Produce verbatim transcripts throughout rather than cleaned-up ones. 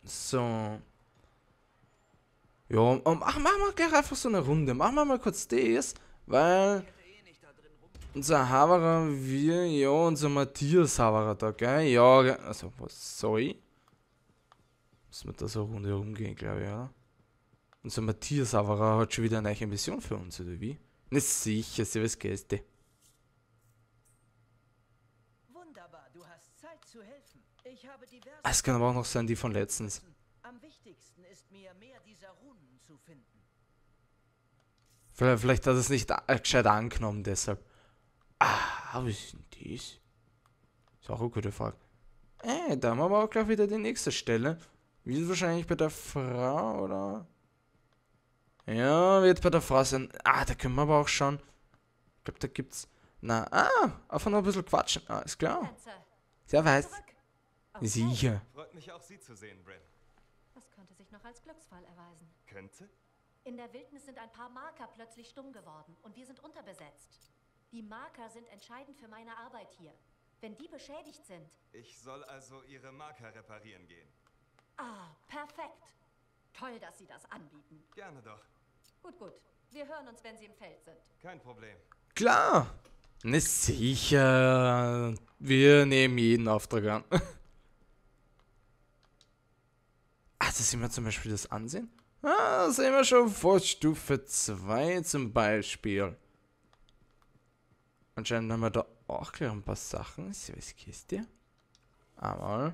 So. Ja, und machen wir gleich einfach so eine Runde. Machen wir mal kurz das, weil unser Haverer, wir, ja, unser Matthias Haverer da, gell? Ja, gell? Also, was, sorry. Müssen wir da so eine Runde rumgehen, glaube ich, ja. Unser Matthias Haverer hat schon wieder eine neue Mission für uns, oder wie? Ne, sicher, servus Gäste. Wunderbar, du hast Zeit zu helfen. Ich habe diverse Es kann aber auch noch sein, die von letztens. Am wichtigsten ist mir, mehr dieser Runen zu finden. Vielleicht, vielleicht hat er es nicht äh, gescheit angenommen, deshalb. Ah, was ist denn das? Ist auch eine gute Frage. Äh, da haben wir aber auch gleich wieder die nächste Stelle. Wird wahrscheinlich bei der Frau, oder? Ja, wird bei der Frau sein. Ah, da können wir aber auch schauen. Ich glaube, da gibt's. Na, ah, einfach noch ein bisschen quatschen. Ah, ist klar. Sehr weiß. Sicher. Freut mich auch, Sie zu sehen, Bryn. Das könnte sich noch als Glücksfall erweisen. Könnte? In der Wildnis sind ein paar Marker plötzlich stumm geworden und wir sind unterbesetzt. Die Marker sind entscheidend für meine Arbeit hier. Wenn die beschädigt sind... Ich soll also Ihre Marker reparieren gehen. Ah, perfekt. Toll, dass Sie das anbieten. Gerne doch. Gut, gut. Wir hören uns, wenn Sie im Feld sind. Kein Problem. Klar. Ne, sicher. Wir nehmen jeden Auftrag an. Ah, das sehen wir zum Beispiel das Ansehen. Ah, das sehen wir schon vor Stufe zwei zum Beispiel. Anscheinend haben wir da auch gleich ein paar Sachen. Servicekiste. Einmal.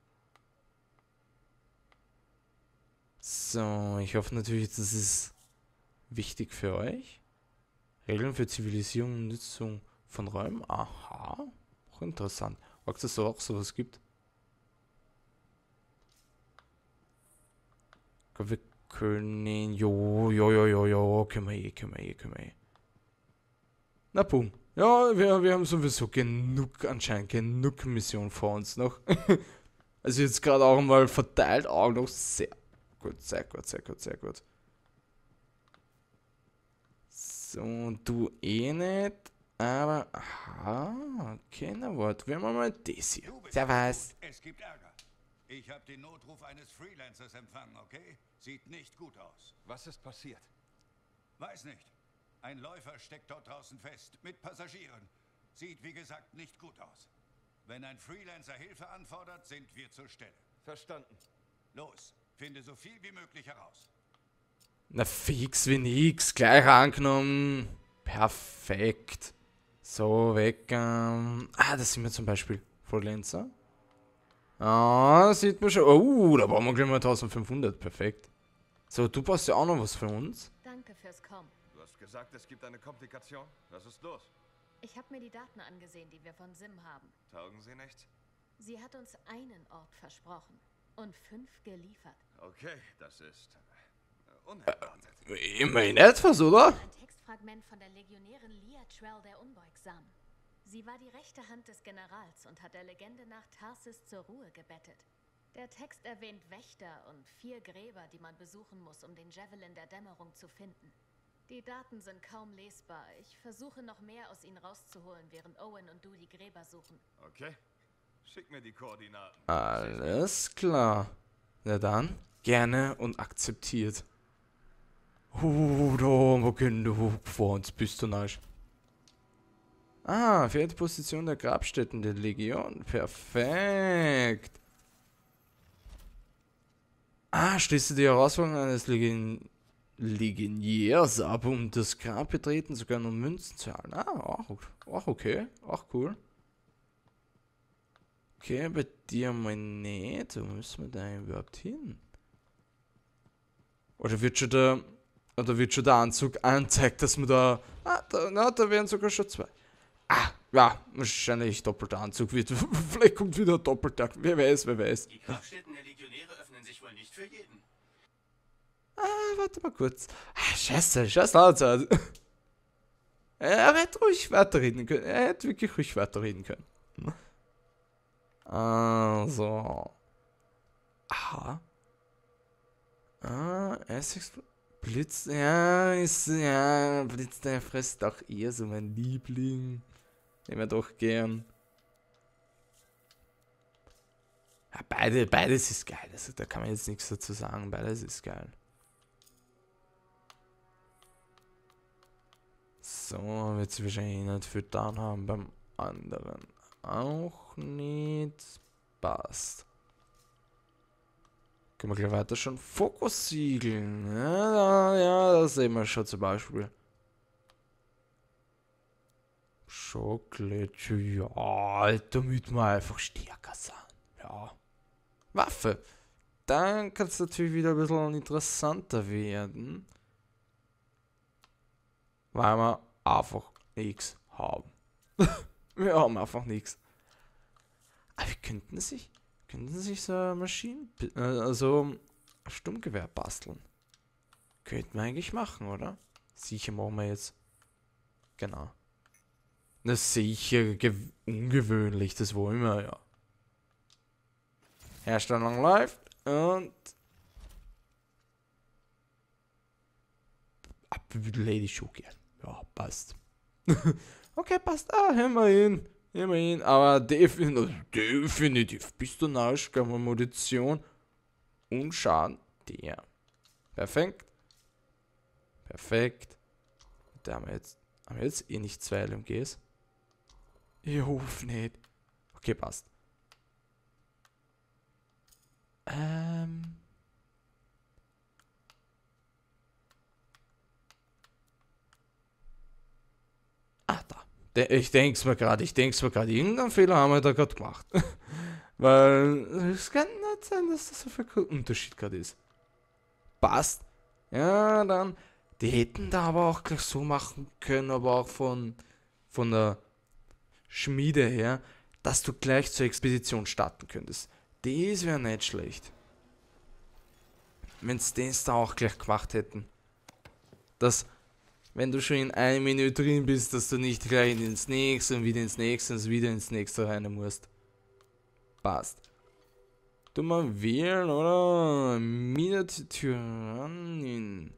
So, ich hoffe natürlich, das ist wichtig für euch. Regeln für Zivilisierung und Nutzung von Räumen. Aha. Auch interessant. Ob es da auch sowas gibt. Wir können. Jo, jo, jo, jo, jo. Können wir eh, können wir eh, können wir eh. Na, boom. Ja, wir, wir haben sowieso genug, anscheinend genug Mission vor uns noch. Also jetzt gerade auch mal verteilt, auch noch sehr gut, sehr gut, sehr gut, sehr gut. So, du eh nicht, aber, aha, okay, na warte, wir haben mal das hier. Servus. Es gibt Ärger. Ich habe den Notruf eines Freelancers empfangen, okay? Sieht nicht gut aus. Was ist passiert? Weiß nicht. Ein Läufer steckt dort draußen fest, mit Passagieren. Sieht, wie gesagt, nicht gut aus. Wenn ein Freelancer Hilfe anfordert, sind wir zur Stelle. Verstanden. Los, finde so viel wie möglich heraus. Na fix wie nix, gleich angenommen. Perfekt. So, weg. Ähm. Ah, das sind wir zum Beispiel. Freelancer. Ah, sieht man schon. Oh, da brauchen wir gleich mal eintausendfünfhundert. Perfekt. So, du brauchst ja auch noch was für uns. Danke fürs Kommen. Du hast gesagt, es gibt eine Komplikation. Was ist los? Ich habe mir die Daten angesehen, die wir von Sim haben. Taugen sie nicht? Sie hat uns einen Ort versprochen und fünf geliefert. Okay, das ist äh, unerwartet. Immerhin etwas, oder? Ein Textfragment von der Legionärin Lia Trell der Unbeugsam. Sie war die rechte Hand des Generals und hat der Legende nach Tarsis zur Ruhe gebettet. Der Text erwähnt Wächter und vier Gräber, die man besuchen muss, um den Javelin der Dämmerung zu finden. Die Daten sind kaum lesbar. Ich versuche noch mehr aus ihnen rauszuholen, während Owen und du die Gräber suchen. Okay. Schick mir die Koordinaten. Alles klar. Na dann, gerne und akzeptiert. Uh, da, wo können du vor uns bist du nicht? Ah, vierte Position der Grabstätten der Legion. Perfekt. Ah, schließe die Herausforderung eines Legion Legionärs ab, um das Grab betreten zu können, um Münzen zu zahlen. Ah, auch, auch okay. Auch cool. Okay, bei dir mal nicht. Wo müssen wir da überhaupt hin? Oder wird schon der, oder wird schon der Anzug anzeigt, dass man da... Ah, da, na, da wären sogar schon zwei. Ah, ja, wahrscheinlich doppelter Anzug wird. Vielleicht kommt wieder ein doppelter. Wer weiß, wer weiß. Die Grabstätten der Legionäre öffnen sich wohl nicht für jeden. Ah, warte mal kurz. Ah, scheiße, scheiße Laut. Er hätte ruhig weiterreden können. Er hätte wirklich ruhig weiterreden können. Also. Aha. Ah, Essex. Blitz. Ja, ist. Ja, Blitz, der frisst doch eher so mein Liebling. Nehmen wir doch gern. Ja, beide, beides ist geil. Also, da kann man jetzt nichts dazu sagen. Beides ist geil. So, wird es wahrscheinlich nicht füttern haben. Beim anderen auch nicht. Passt. Können wir gleich weiter schon Fokussiegeln. Ja, ja, das sehen wir schon zum Beispiel. Schokolade, ja, damit wir einfach stärker sind. Ja. Waffe. Dann kann es natürlich wieder ein bisschen interessanter werden. Weil wir einfach nichts haben. Wir haben einfach nichts. Aber wir könnten sich, könnten sich so eine Maschinen, äh, also ein Sturmgewehr basteln. Könnten wir eigentlich machen, oder? Sicher machen wir jetzt. Genau. Na sicher, ungewöhnlich, das wollen wir ja. Herstellung läuft und ab Lady Show gern. Ja, passt. Okay, passt. Ah, immerhin. Immerhin. Aber definitiv, definitiv bist du narsch, kann man Munition und Schaden. Der. Perfekt. Perfekt. Da haben wir jetzt, haben wir jetzt eh nicht zwei L M Gs. Ich hoffe nicht. Okay, passt. Ähm. Ah, da. De ich denk's mir gerade, ich denk's mir gerade. Irgendeinen Fehler haben wir da gerade gemacht. Weil es kann nicht sein, dass das so viel Unterschied gerade ist. Passt. Ja, dann. Die hätten da aber auch gleich so machen können, aber auch von, von der Schmiede her, dass du gleich zur Expedition starten könntest. Das wäre nicht schlecht. Wenn es das da auch gleich gemacht hätten. Dass, wenn du schon in einem Menü drin bist, dass du nicht gleich ins nächste und wieder ins nächste und wieder ins nächste rein musst. Passt. Du mal wählen, oder? Miniatyranin.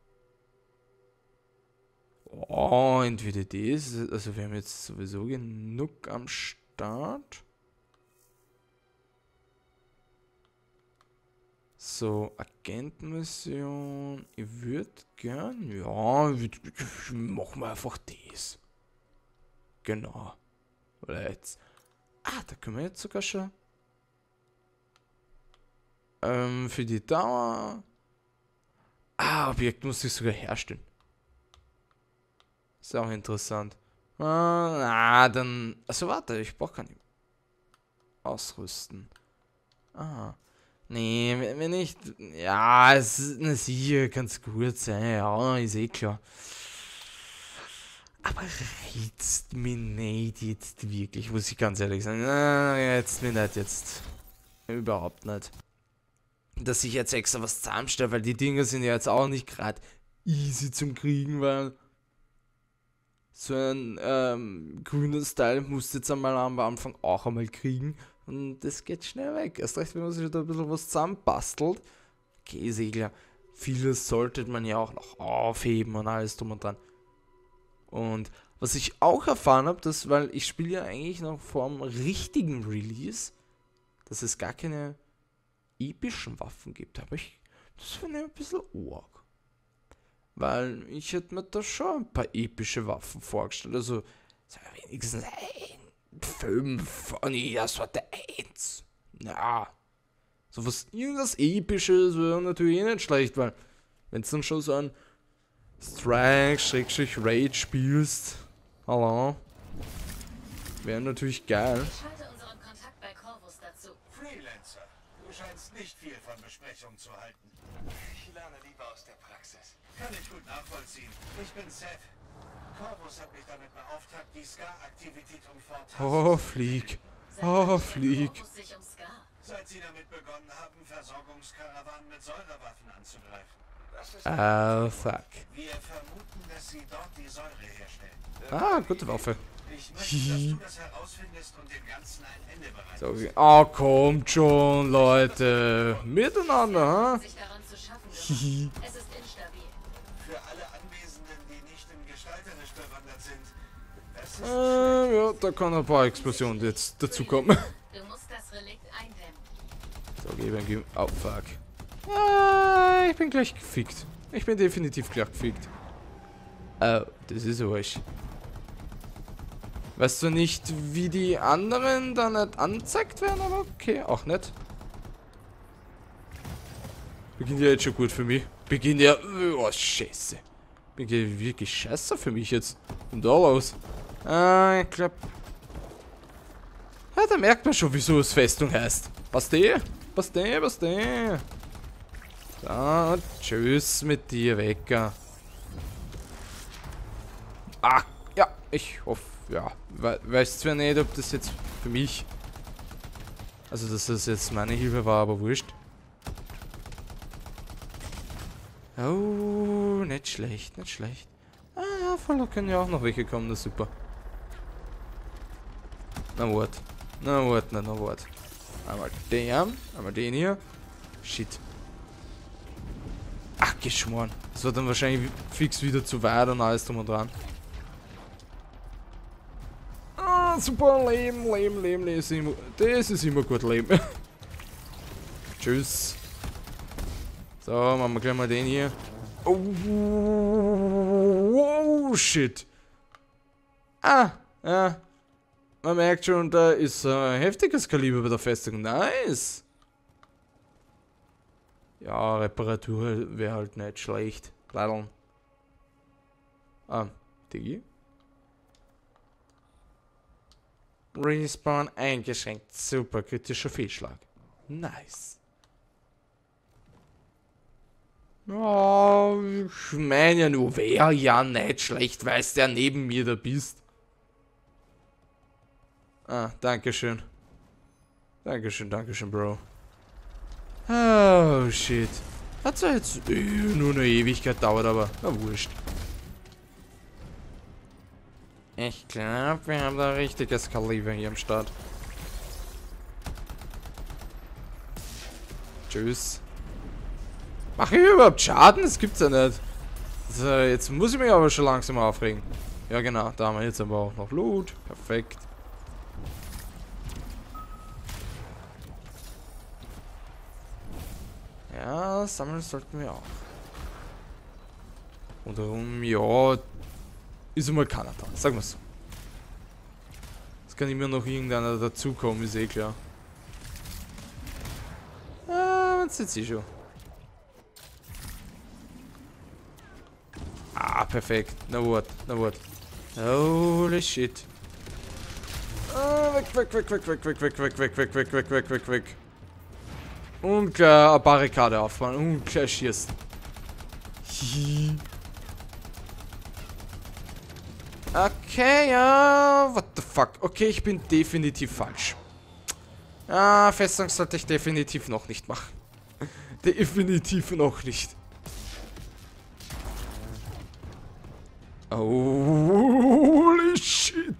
Oh, entweder das, also wir haben jetzt sowieso genug am Start. So, Agentenmission. Ich würde gern, ja, machen wir einfach das. Genau. Oder jetzt. Ah, da können wir jetzt sogar schon. Ähm, für die Dauer. Ah, Objekt muss ich sogar herstellen. Ist auch interessant. Ah, dann. Also warte, ich brauche gar nicht ausrüsten. Ah. Nee, wenn ich. Ja, es ist eine sicher ganz gut sein. Ja, ist eh klar. Aber reizt mich nicht jetzt wirklich, muss ich ganz ehrlich sagen. Reizt mich nicht jetzt. Überhaupt nicht. Dass ich jetzt extra was zusammenstelle, weil die Dinger sind ja jetzt auch nicht gerade easy zum Kriegen, weil. So ein ähm, grüner Style musst du jetzt einmal am Anfang auch einmal kriegen. Und das geht schnell weg. Erst recht, wenn man sich da ein bisschen was zusammenbastelt. Okay, ist eh klar. Vieles sollte man ja auch noch aufheben und alles drum und dran. Und was ich auch erfahren habe, dass, weil ich spiele ja eigentlich noch vor dem richtigen Release, dass es gar keine epischen Waffen gibt. Aber ich, das finde ich ein bisschen arg. Weil ich hätte mir da schon ein paar epische Waffen vorgestellt. Also, wenigstens ein, fünf von jeder Sorte eins. Ja. So was, irgendwas Episches wäre natürlich eh nicht schlecht, weil, wenn du dann schon so ein Strike, Schrägstrich, Raid spielst, hallo, wäre natürlich geil. Ich schalte unseren Kontakt bei Corvus dazu. Freelancer, du scheinst nicht viel von Besprechungen zu halten. Ich lerne lieber aus der Praxis. Kann ich gut nachvollziehen. Ich bin Seth. Corvus hat mich damit beauftragt, die Ska-Aktivität um Fort Oh, Flieg. Oh, Flieg. Corvus sich um Ska. Seit sie damit begonnen haben, Versorgungskarawanen mit Säurewaffen anzugreifen. Das ist Ah, fuck. Wir vermuten, dass sie dort die Säure herstellen. Ah, gute Waffe. Ich möchte, dass du das herausfindest und dem Ganzen ein Ende bereitest. So, okay. Oh, kommt schon, Leute. Miteinander, Sich daran zu schaffen Hihi. gemacht. Es ist instabil. Für alle Anwesenden, die nicht in gestalterisch bewandert sind, das ist Äh, ja, da kann ein paar Explosionen jetzt dazukommen. Du musst das Relikt So, gebe ein Ge Oh, fuck. Ah, ich bin gleich gefickt. Ich bin definitiv gleich gefickt. Oh, das ist Arsch. Weißt du nicht, wie die anderen dann nicht angezeigt werden, aber okay, auch nicht. Beginnt ja jetzt schon gut für mich. Beginnt ja... Oh, scheiße. Beginnt ja wirklich scheiße für mich jetzt. Und da los. Ah, ich glaub... Ja, da merkt man schon, wieso es Festung heißt. Passt eh? Passt eh, passt eh. So, tschüss mit dir, Wecker. Ah, ja, ich hoffe, ja. We weiß zwar nicht, ob das jetzt für mich... Also, dass das jetzt meine Hilfe war, aber wurscht. Oh, nicht schlecht, nicht schlecht. Ah ja, voll, da können ja auch noch welche kommen, das ist super. Na wart. Na wart, na, na wart. Einmal den, einmal den hier. Shit. Ach, geschmoren. Das war dann wahrscheinlich fix wieder zu weit und alles drum und dran. Ah, super, Leben, Leben, Leben, das ist immer, das ist immer gut, Leben. Tschüss. So, machen wir gleich mal den hier. Oh, oh shit. Ah, ja. Man merkt schon, da ist ein heftiges Kaliber bei der Festung. Nice. Ja, Reparatur wäre halt nicht schlecht. Leider. Ah, Digi. Respawn eingeschränkt. Super, kritischer Fehlschlag. Nice. Oh, ich meine ja nur, wäre ja nicht schlecht, weißt der neben mir da bist. Ah, dankeschön. Dankeschön, dankeschön, Bro. Oh, shit. Hat zwar jetzt äh, nur eine Ewigkeit dauert, aber na wurscht. Ich glaube, wir haben da richtiges Kaliber hier am Start. Tschüss. Mach ich überhaupt Schaden? Das gibt's ja nicht. Also, jetzt muss ich mich aber schon langsam aufregen. Ja genau, da haben wir jetzt aber auch noch Loot. Perfekt. Ja, sammeln sollten wir auch. Und darum, ja, ist einmal keiner da, sagen wir so. Es kann immer noch irgendeiner dazukommen, ist eh klar. Ah, man sieht sie schon. Ah, perfekt. Na wart, na wart. Holy shit. Ah, weg, weg, weg, weg, weg, weg, weg, weg, weg, weg, weg, weg, weg, weg, weg. Und klar, eine Barrikade aufbauen und gleich schießen. Okay, ja, what the fuck. Okay, ich bin definitiv falsch. Ah, Festung sollte ich definitiv noch nicht machen. Definitiv noch nicht. Holy shit.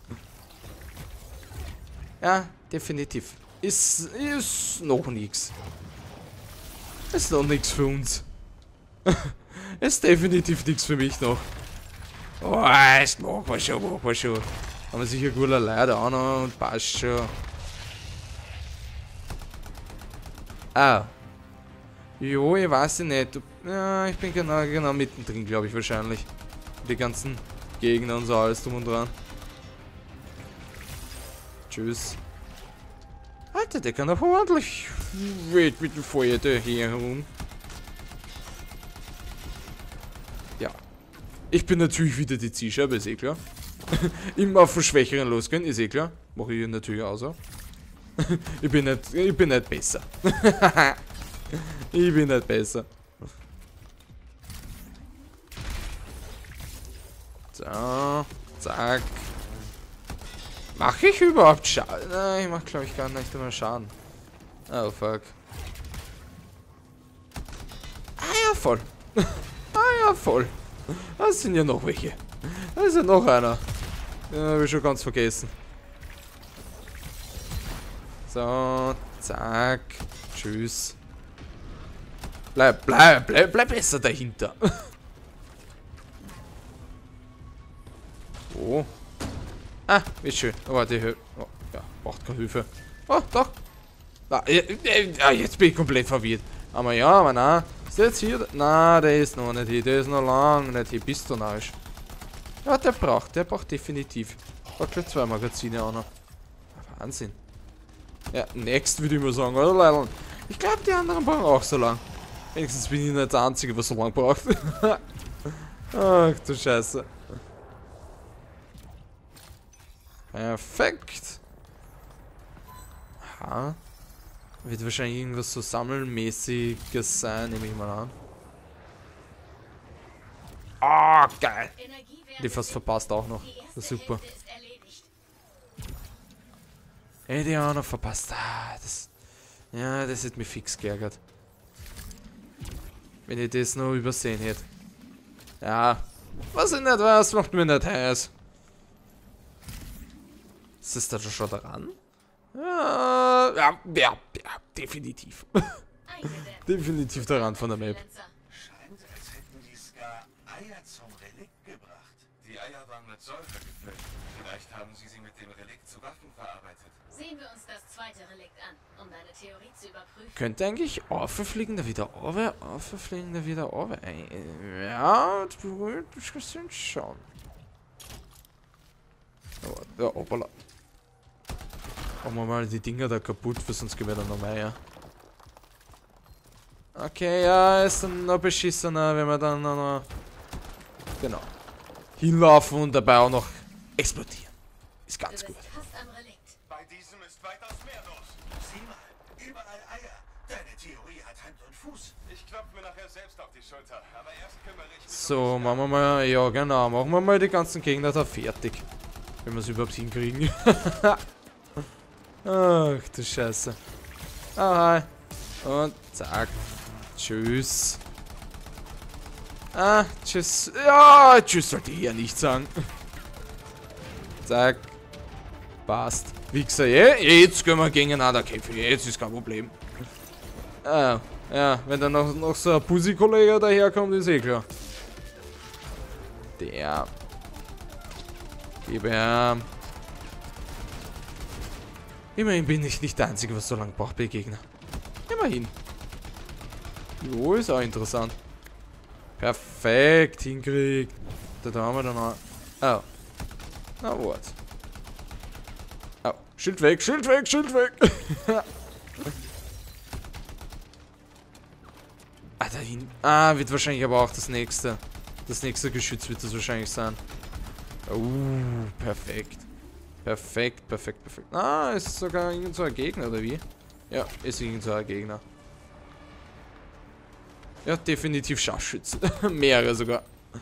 Ja, definitiv. Ist, ist noch nichts. Ist noch nichts für uns. Ist definitiv nichts für mich noch. Oh, ist machen wir schon, machen wir schon. Haben wir sicher cooler Leute auch noch und passt schon. Ah. Jo, ich weiß nicht. Ja, ich bin genau, genau mittendrin, glaube ich, wahrscheinlich. Die ganzen Gegner und so alles drum und dran. Tschüss. Alter, der kann auch ordentlich wild mit dem Feuer da hier herum. Ja. Ich bin natürlich wieder die Zielscheibe, ist eh klar. Immer auf den Schwächeren losgehen, ist eh klar. Mache ich natürlich auch so. ich bin nicht, ich bin nicht besser. ich bin nicht besser. So, zack. Mach ich überhaupt Schaden? Nein, ich mach glaube ich gar nicht immer Schaden. Oh fuck. Ah ja, voll. ah ja, voll. Das sind ja noch welche. Da ist ja noch einer. Den habe ich schon ganz vergessen. So, zack. Tschüss. Bleib, bleib, bleib, bleib besser dahinter. Oh. Ah, wie schön. Oh, die Hilfe. Oh, ja, braucht keine Hilfe. Oh, doch. Ah, ja, jetzt bin ich komplett verwirrt. Aber ja, aber nein. Ist der jetzt hier? Nein, der ist noch nicht hier. Der ist noch lang nicht hier. Bist du narrisch? Ja, der braucht. Der braucht definitiv. Braucht gleich zwei Magazine auch noch. Wahnsinn. Ja, next würde ich mal sagen, oder Leute? Ich glaube, die anderen brauchen auch so lang. Wenigstens bin ich nicht der Einzige, was so lang braucht. Ach du Scheiße. Perfekt. Aha. Wird wahrscheinlich irgendwas so sammelmäßiges sein, nehme ich mal an. Ah, oh, geil. Die fast verpasst auch noch. Das ist super. Ey, die auch noch verpasst. Ah, das, ja, das hätte mich fix geärgert. Wenn ich das noch übersehen hätte. Ja. Was ich nicht weiß, macht mir nicht heiß. Ist das da schon dran? Ja, ja, ja, ja definitiv. Definitiv der Rand von der Map. Scheint, als hätten die Ska Eier zum Relikt gebracht. Die Eier waren mit Säure gefüllt. Vielleicht haben sie sie mit dem Relikt zu Waffen verarbeitet. Sehen wir uns das zweite Relikt an, um deine Theorie zu überprüfen. Könnte eigentlich auffliegen, da wieder over, auffliegen, da wieder over. Ja, das sind schon. Ja, hoppala. Machen wir mal die Dinger da kaputt, weil sonst gehen wir dann noch mehr. Okay, ja, ist dann noch beschissener, wenn wir dann noch. Genau. Hinlaufen und dabei auch noch explodieren. Ist ganz gut. Bei diesem ist weitaus mehr los. Sieh mal, überall Eier. Deine Theorie hat Hand und Fuß. Ich klopfe mir nachher selbst auf die Schulter, aber erst kümmere ich mich. So, machen wir mal, ja genau, machen wir mal die ganzen Gegner da fertig. Wenn wir es überhaupt hinkriegen. Ach du Scheiße. Ah, hi. Und zack. Tschüss. Ah, tschüss. Ja, tschüss sollte ich ja nicht sagen. Zack. Passt. Wichser, yeah. Jetzt können wir gegeneinander kämpfen. Jetzt ist kein Problem. Ah, ja, wenn dann noch, noch so ein Pussy-Kollege daherkommt, ist eh klar. Der. Gib her. Immerhin bin ich nicht der Einzige, was so lange braucht bei Gegner. Immerhin. Jo, ist auch interessant. Perfekt, hinkriegt. Da, da haben wir dann noch. Oh. Na, what? Oh. Schild weg, Schild weg, Schild weg. Ah, da hin. Ah, wird wahrscheinlich aber auch das nächste. Das nächste Geschütz wird das wahrscheinlich sein. Oh, perfekt. Perfekt, perfekt, perfekt. Ah, ist sogar irgend so ein Gegner, oder wie? Ja, ist irgend so ein Gegner. Ja, definitiv Scharfschützen. Mehrere sogar.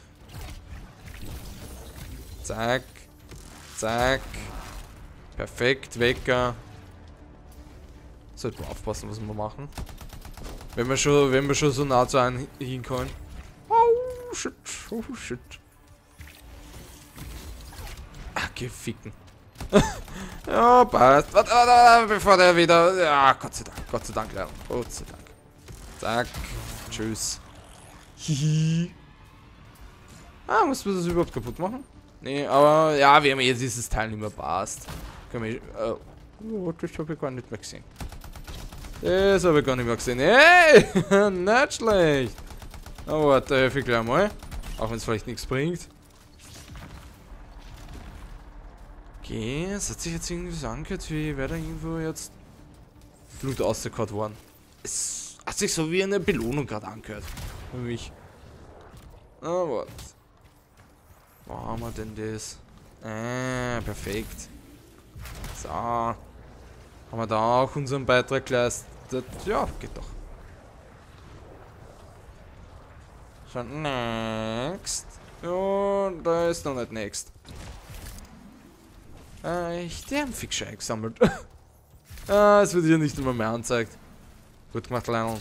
Zack. Zack. Perfekt, Wecker. Sollten wir aufpassen, was wir machen. Wenn wir schon, wenn wir schon so nah zu einem hinkommen. Oh, shit. Oh, shit. Ach, geficken. Ja, passt. Warte, warte, warte, bevor der wieder. Ja, Gott sei Dank. Gott sei Dank, Leon. Gott sei Dank. Zack. Tschüss. Hihi. Ah, muss man das überhaupt kaputt machen? Nee, aber ja, wir haben jetzt dieses Teil nicht mehr passt. Können wir. Oh, das habe ich gar nicht mehr gesehen. Das habe ich gar nicht mehr gesehen. Hey! Nicht schlecht. Oh, warte, da helfe ich gleich mal. Auch wenn es vielleicht nichts bringt. Okay, es hat sich jetzt irgendwie so angehört, wie wäre da irgendwo jetzt Blut ausgekaut worden. Es hat sich so wie eine Belohnung gerade angehört. Für mich. Ah, warte. Wo haben wir denn das? Ah, perfekt. So. Haben wir da auch unseren Beitrag geleistet? Ja, geht doch. Schon next. Und da ist noch nicht next. Äh, ich die haben Fixer eingesammelt. Ah, es wird hier nicht immer mehr angezeigt. Gut gemacht, Lionel.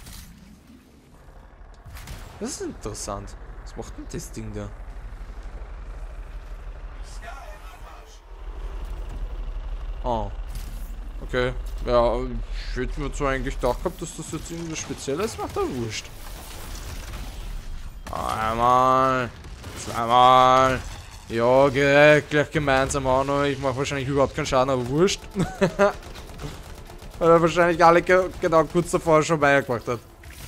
Das ist interessant. Was macht denn das Ding da? Oh. Okay. Ja, ich hätte mir zwar eigentlich gedacht gehabt, dass das jetzt irgendwas Spezielles macht, aber wurscht. Einmal. Zweimal. Ja, gleich, gleich gemeinsam auch noch. Ich mache wahrscheinlich überhaupt keinen Schaden, aber wurscht. Weil er wahrscheinlich alle ge genau kurz davor schon weitergemacht hat.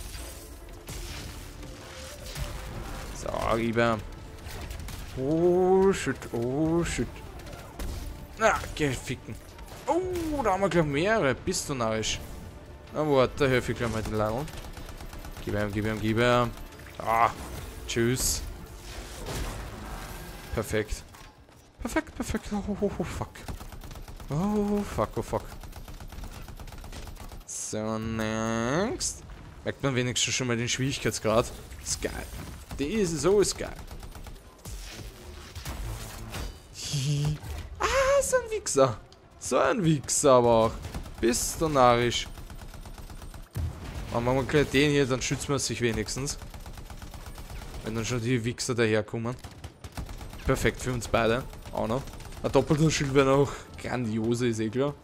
So, lieber. Oh, shit, oh, shit. Na, geh ficken. Oh, da haben wir gleich mehrere. Bist du narrisch? Na, warte, da helfe ich gleich mal den Level. Gib ihm, gib ihm, gib ihm. Ah, tschüss. Perfekt. Perfekt, perfekt. Oh, oh, oh, fuck. Oh, fuck, oh, fuck. So, next. Merkt man wenigstens schon mal den Schwierigkeitsgrad. Ist geil. Die ist so ist geil. Ah, so ein Wichser. So ein Wichser aber auch. Bist du narrisch. Machen wir gleich den hier, dann schützen wir sich wenigstens. Wenn dann schon die Wichser daherkommen. Perfekt für uns beide. Auch noch. Ein doppelter Schild wäre noch grandiose, ist eh klar.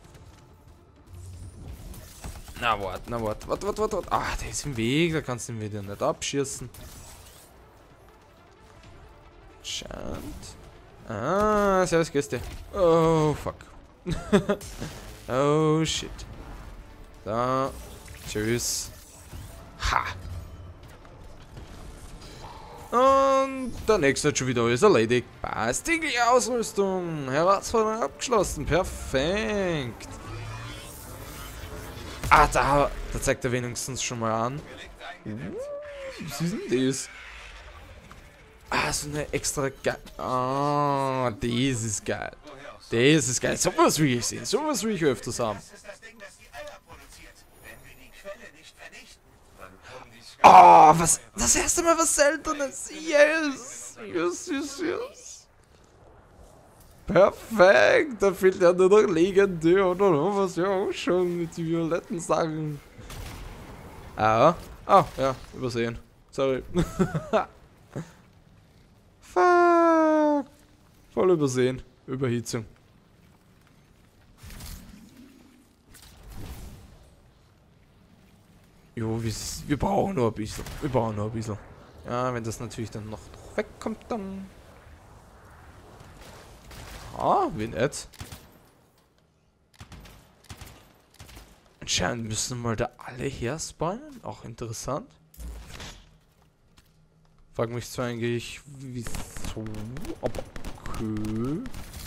Na warte, na warte, warte, warte, warte, warte. Ah, der ist im Weg, da kannst du ihn wieder nicht abschießen. Scheint. Ah, servus Gäste. Oh, fuck. Oh, shit. Da. Tschüss. Ha. Und der nächste hat schon wieder alles erledigt. Passt. Die Ausrüstung. Herausforderung abgeschlossen. Perfekt. Ah, da, da zeigt er wenigstens schon mal an. Uh, was ist denn das? Ah, so eine extra geil. Ah, das ist geil. Das ist geil. So was will ich sehen. So was will ich öfters haben. Oh, was? Das erste Mal was Seltenes. Yes. Yes, yes, yes. Perfekt. Da fehlt ja nur noch legendär oder noch was. Ja, auch schon mit den violetten Sachen. Ah. Ah, ja. Übersehen. Sorry. Fuck. Voll übersehen. Überhitzung. Jo, wir, wir brauchen nur ein bisschen. Wir brauchen nur ein bisschen. Ja, wenn das natürlich dann noch wegkommt, dann... Ah, wie nett. Anscheinend müssen mal da alle her spawnen. Auch interessant. Frag mich zwar eigentlich, wieso, aber okay.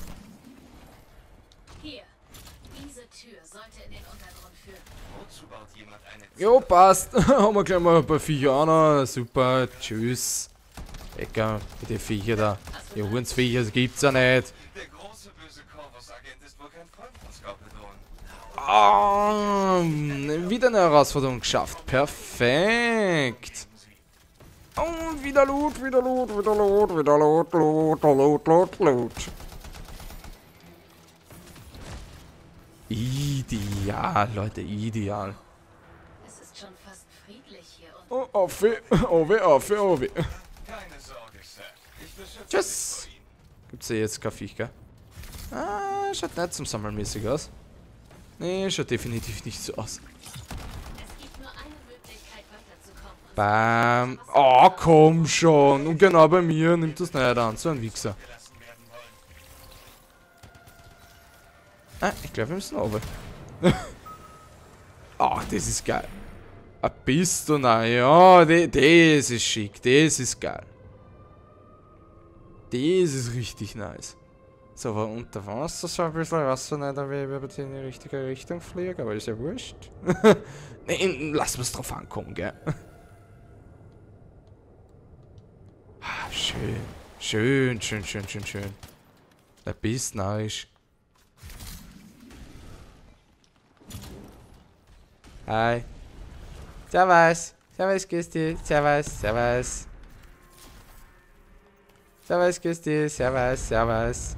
Hier, diese Tür sollte in den Untergrund führen. Wozu baut jemand eine Jo, passt. Haben wir gleich mal ein paar Viecher an. noch. Super, tschüss. Ecker, mit den Viecher da. Die Hurensviecher gibt's ja nicht. Der große böse Corvus-Agent ist wohl kein Freund von Skorpion. Ah, wieder eine Herausforderung geschafft. Perfekt. Und wieder Loot, wieder Loot, wieder Loot, wieder Loot, Loot, Loot, Loot, Loot. Ideal, Leute, ideal. Es ist schon fast friedlich hier und Oh, Affe, Affe, Affe, Affe. Keine Sorge, Sir. Ich beschütze Tschüss. dich vor ihm. Gibt's ja jetzt kein Viech, gell? Ah, schaut nicht zum Sammelmäßig aus. Nee, schaut definitiv nicht so aus. es gibt nur eine Möglichkeit weiterzukommen. Und Bam. Oh, komm schon. Und genau bei mir nimmt das nicht an. So ein Wichser. Gelassen werden wollen. Ah, ich glaube, wir müssen runter. Ah, das ist geil. Ah, bist du na ja, das ist schick. Das ist geil. Das ist richtig nice. So, aber unter Wasser so ein bisschen Wasser nicht, aber ich über in die richtige Richtung fliegen, aber ist ja wurscht. Nee, lass uns drauf ankommen, gell? Ah, schön. Schön, schön, schön, schön, schön. Da bist nice. Hi. Servus. Servus, Christi. Servus, servus. Servus, Christi. Servus, servus.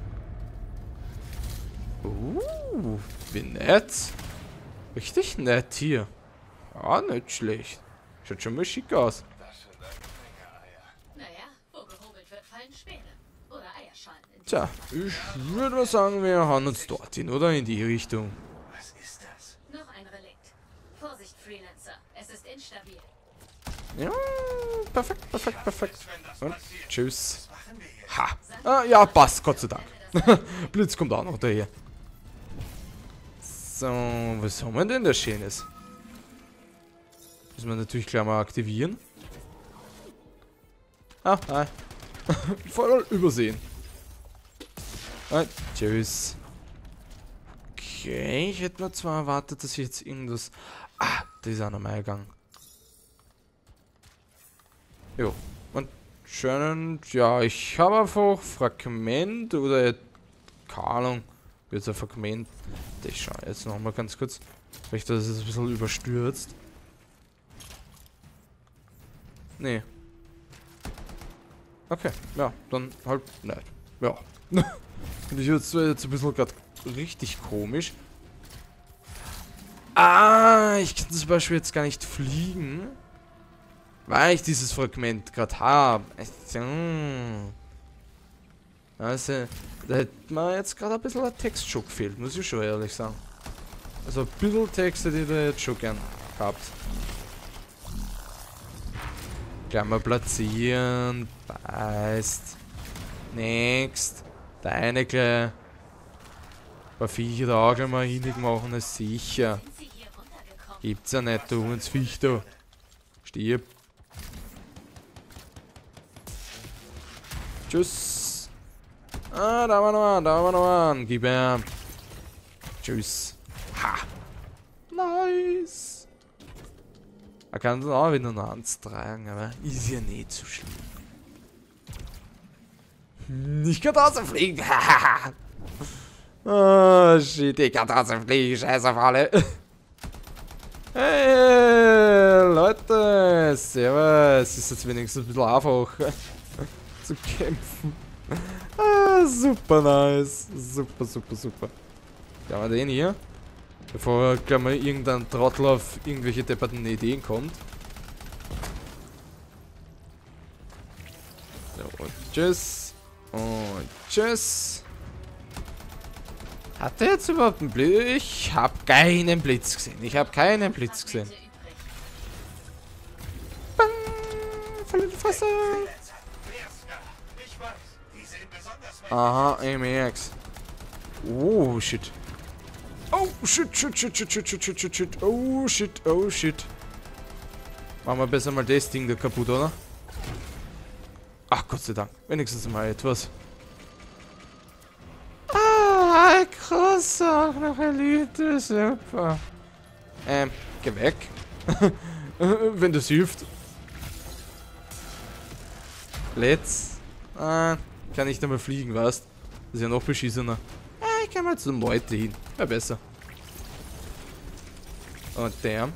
Uh, wie nett. Richtig nett hier. Ja, nicht schlecht. Schaut schon mal schick aus. Das sind eine Menge Eier. naja, wo gehobelt wird, fallen Späne. Oder Eierschalen. In Tja, ich würde mal sagen, wir hauen uns dorthin, oder? In die Richtung. Was ist das? noch ein Relikt. Vorsicht, Freelancer. Es ist instabil. Ja, perfekt, perfekt, perfekt. Wenn das Und passiert, tschüss. was machen wir jetzt? Ha. Ah, ja, passt, Gott sei Dank. Blitz kommt auch noch daher. So, was haben wir denn da Schönes? Müssen wir natürlich gleich mal aktivieren. Ah, nein. Voll übersehen. Ah, tschüss. Okay, ich hätte mir zwar erwartet, dass ich jetzt irgendwas... Ah, da ist einer mal gegangen. Jo. Und schön... Ja, ich habe einfach Fragment oder... Keine Ahnung. Jetzt ein Fragment. Ich schaue jetzt nochmal ganz kurz. Vielleicht ist es ein bisschen überstürzt. Nee. Okay, ja, dann halt nicht. Ja. Und ich jetzt, jetzt ein bisschen gerade richtig komisch. Ah, ich kann zum Beispiel jetzt gar nicht fliegen. Weil ich dieses Fragment gerade habe. Also, da hätte mir jetzt gerade ein bisschen ein Textschock gefehlt, muss ich schon ehrlich sagen. Also ein bisschen Text hätte ich da jetzt schon gern gehabt. Gleich mal platzieren. Passt. Next. Deine gleich. Ein paar Viecher da auch gleich mal hinig machen, ist sicher. Gibt's ja nicht, du uns Viech da. Stirb. Tschüss. Ah, da war noch ein, da war noch ein. Gib her. Tschüss. Ha. Nice. Er kann dann auch wieder noch eins tragen, aber ist ja nicht so schlimm. Ich kann draußen fliegen. Oh shit, ich kann draußen fliegen. Scheiß auf alle. Hey, Leute. Servus. Ist jetzt wenigstens ein bisschen einfacher zu kämpfen. Ah, super nice. Super, super, super. Ja, wir den hier. Bevor gleich mal irgendein Trottel auf irgendwelche depperten Ideen kommt. So, und tschüss. Und tschüss. Hat er jetzt überhaupt einen Blitz? Ich hab keinen Blitz gesehen. Ich hab keinen Blitz gesehen. Bang! Voll in die Fresse! Aha, ich merk's. Oh, shit. Oh, shit, shit, shit, shit, shit, shit, shit, shit, shit. Oh, shit, oh, shit. Machen wir besser mal das Ding da kaputt, oder? Ach, Gott sei Dank. Wenigstens mal etwas. Ah, krass, auch noch Elite, super. Ähm, geh weg. Wenn das hilft. Let's. Ah, kann ich da mal fliegen, weißt? Das ist ja noch beschissener. Ah, ich kann mal zum Leute hin. Wäre besser. Und der.